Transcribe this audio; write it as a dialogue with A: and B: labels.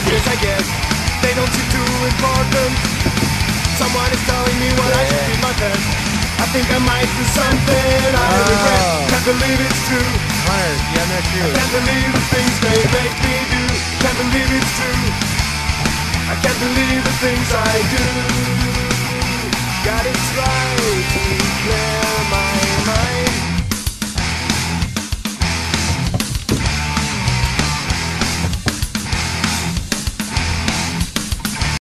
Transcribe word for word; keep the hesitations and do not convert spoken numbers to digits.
A: Yes, I guess they don't seem too important. Someone is telling me what I should do my best. I think I might do something I regret. Can't believe it's true.
B: Hunter, you have no shoes.
A: Can't believe the things they make me do. Can't believe it's true. I can't believe the things I do. Gotta try to play